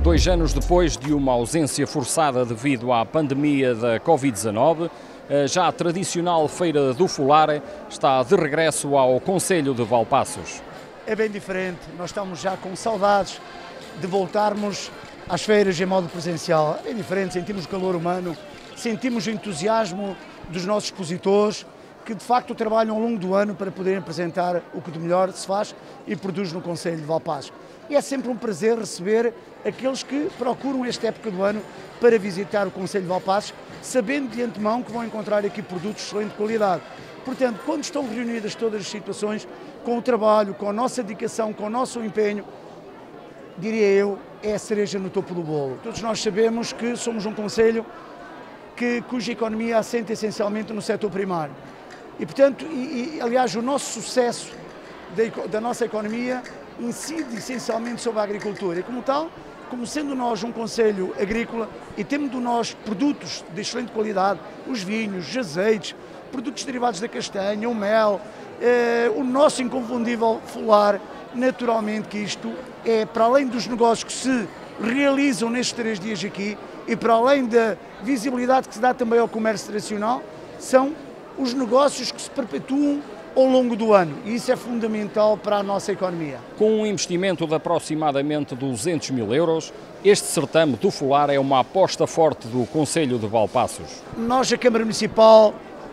2 anos depois de uma ausência forçada devido à pandemia da Covid-19, já a tradicional Feira do Folar está de regresso ao Concelho de Valpaços. É bem diferente, nós estamos já com saudades de voltarmos às feiras em modo presencial. É diferente, sentimos o calor humano, sentimos o entusiasmo dos nossos expositores, que de facto trabalham ao longo do ano para poderem apresentar o que de melhor se faz e produz no Concelho de Valpaços. E é sempre um prazer receber aqueles que procuram esta época do ano para visitar o Concelho de Valpaços, sabendo de antemão que vão encontrar aqui produtos de excelente qualidade. Portanto, quando estão reunidas todas as situações, com o trabalho, com a nossa dedicação, com o nosso empenho, diria eu, é a cereja no topo do bolo. Todos nós sabemos que somos um concelho cuja economia assenta essencialmente no setor primário. E, portanto, aliás, o nosso sucesso da nossa economia incide essencialmente sobre a agricultura. E como tal, como sendo nós um concelho agrícola e tendo nós produtos de excelente qualidade, os vinhos, os azeites, produtos derivados da castanha, o mel, o nosso inconfundível folar, naturalmente que isto é, para além dos negócios que se realizam nestes 3 dias aqui e para além da visibilidade que se dá também ao comércio tradicional, são os negócios que se perpetuam ao longo do ano, e isso é fundamental para a nossa economia. Com um investimento de aproximadamente 200 mil euros, este certame do folar é uma aposta forte do Concelho de Valpaços. Nós, a Câmara Municipal,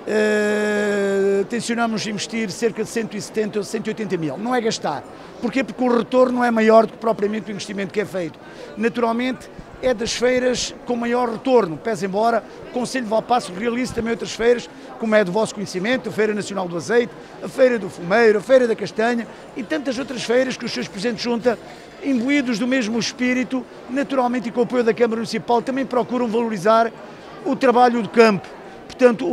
tencionamos investir cerca de 170 ou 180 mil. Não é gastar. Porquê? Porque o retorno é maior do que propriamente o investimento que é feito. Naturalmente, é das feiras com maior retorno, pese embora o Concelho de Valpaços realize também outras feiras, como é do vosso conhecimento, a Feira Nacional do Azeite, a Feira do Fumeiro, a Feira da Castanha e tantas outras feiras que os seus presidentes de junta, imbuídos do mesmo espírito, naturalmente e com o apoio da Câmara Municipal, também procuram valorizar o trabalho do campo, portanto,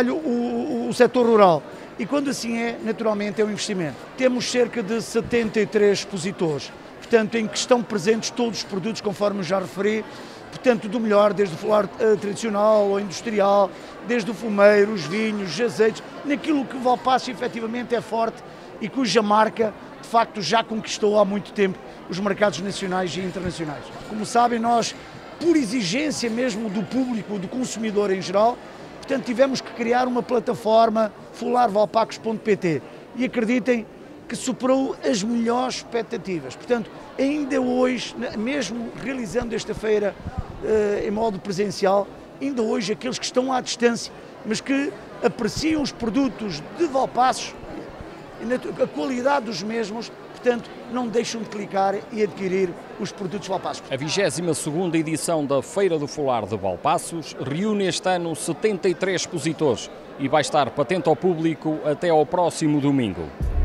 o setor rural. E quando assim é, naturalmente é um investimento. Temos cerca de 73 expositores, portanto, em que estão presentes todos os produtos, conforme já referi, portanto, do melhor, desde o folar tradicional ou industrial, desde o fumeiro, os vinhos, os azeites, naquilo que Valpaços efetivamente é forte e cuja marca, de facto, já conquistou há muito tempo os mercados nacionais e internacionais. Como sabem, nós, por exigência mesmo do público, do consumidor em geral, portanto, tivemos que criar uma plataforma folarvalpacos.pt e acreditem que superou as melhores expectativas. Portanto, ainda hoje, mesmo realizando esta feira em modo presencial, ainda hoje aqueles que estão à distância, mas que apreciam os produtos de Valpaços, a qualidade dos mesmos, portanto, não deixam de clicar e adquirir os produtos Valpaços. A 22ª edição da Feira do Folar de Valpaços reúne este ano 73 expositores e vai estar patente ao público até ao próximo domingo.